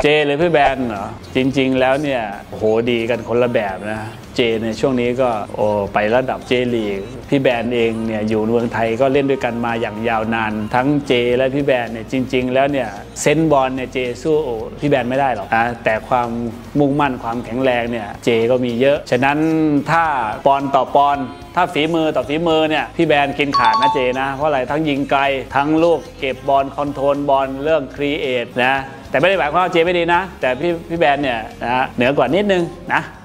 เจหรือพี่แบนเหรอจริงๆแล้วเนี่ยโหดีกันคนละแบบนะเจในช่วงนี้ก็ไประดับเจลีกพี่แบนเองเนี่ยอยู่เมืองไทยก็เล่นด้วยกันมาอย่างยาวนานทั้งเจและพี่แบนเนี่ยจริงๆแล้วเนี่ยเซนบอลเนี่ยเจสู้พี่แบนไม่ได้หรอกนะแต่ความมุ่งมั่นความแข็งแรงเนี่ยเจก็มีเยอะฉะนั้นถ้าปอนต่อปอนถ้าฝีมือต่อฝีมือเนี่ยพี่แบนกินขาดนะเจนะเพราะอะไรทั้งยิงไกลทั้งลูกเก็บบอลคอนโทรลบอลเรื่องครีเอทนะแต่ไม่ได้หมายความว่าเจไม่ดีนะแต่พี่แบนเนี่ยนะเหนือกว่านิดนึงนะ